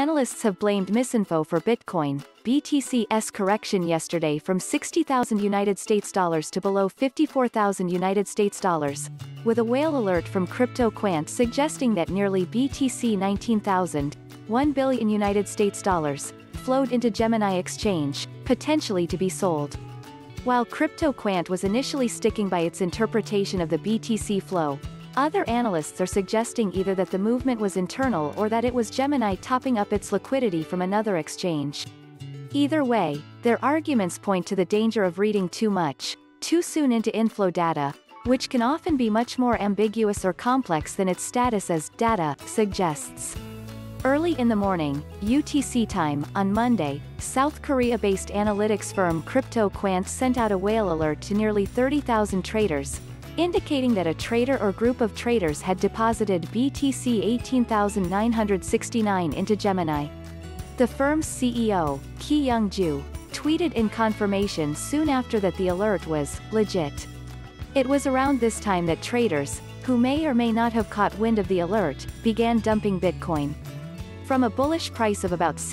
Analysts have blamed Misinfo for Bitcoin, BTC's correction yesterday from $60,000 to below $54,000, with a whale alert from CryptoQuant suggesting that nearly BTC $19,000 billion flowed into Gemini exchange, potentially to be sold. While CryptoQuant was initially sticking by its interpretation of the BTC flow, other analysts are suggesting either that the movement was internal or that it was Gemini topping up its liquidity from another exchange. Either way, their arguments point to the danger of reading too much, too soon into inflow data, which can often be much more ambiguous or complex than its status as data suggests. Early in the morning, UTC time, on Monday, South Korea-based analytics firm CryptoQuant sent out a whale alert to nearly 30,000 traders, indicating that a trader or group of traders had deposited BTC 18,969 into Gemini. The firm's CEO, Ki-Young-ju, tweeted in confirmation soon after that the alert was legit. It was around this time that traders, who may or may not have caught wind of the alert, began dumping Bitcoin. From a bullish price of about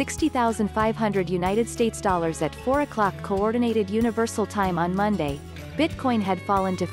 $60,500 at 4 o'clock Coordinated Universal Time on Monday, Bitcoin had fallen to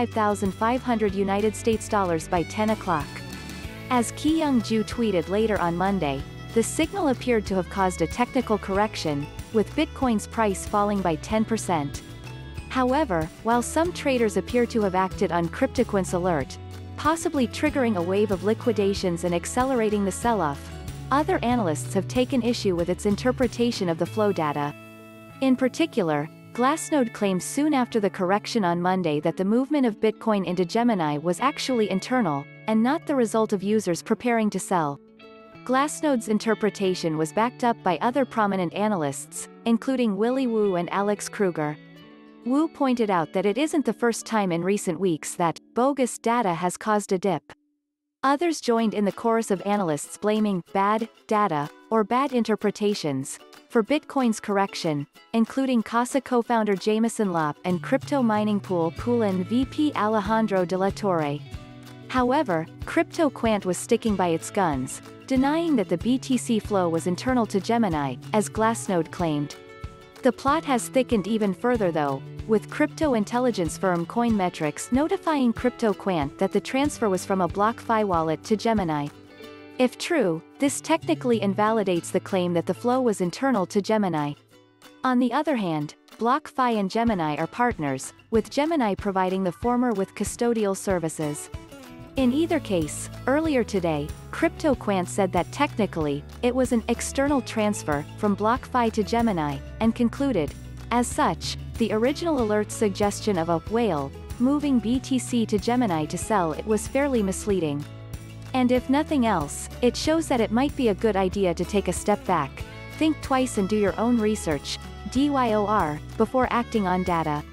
$55,500 by 10 o'clock. As Ki-Young-ju tweeted later on Monday, the signal appeared to have caused a technical correction, with Bitcoin's price falling by 10%. However, while some traders appear to have acted on CryptoQuant's alert, possibly triggering a wave of liquidations and accelerating the sell-off, other analysts have taken issue with its interpretation of the flow data. In particular, Glassnode claimed soon after the correction on Monday that the movement of Bitcoin into Gemini was actually internal, and not the result of users preparing to sell. Glassnode's interpretation was backed up by other prominent analysts, including Willy and Alex Krüger. Wu pointed out that it isn't the first time in recent weeks that bogus data has caused a dip. Others joined in the chorus of analysts blaming bad data, or bad interpretations, for Bitcoin's correction, including Casa co-founder Jameson Lopp and crypto mining pool Poolin VP Alejandro de la Torre. However, CryptoQuant was sticking by its guns, denying that the BTC flow was internal to Gemini, as Glassnode claimed. The plot has thickened even further though, with crypto intelligence firm Coinmetrics notifying CryptoQuant that the transfer was from a BlockFi wallet to Gemini. If true, this technically invalidates the claim that the flow was internal to Gemini. On the other hand, BlockFi and Gemini are partners, with Gemini providing the former with custodial services. In either case, earlier today, CryptoQuant said that technically, it was an external transfer from BlockFi to Gemini, and concluded, as such, the original alert's suggestion of a whale moving BTC to Gemini to sell it was fairly misleading. And if nothing else, it shows that it might be a good idea to take a step back, think twice and do your own research, DYOR, before acting on data.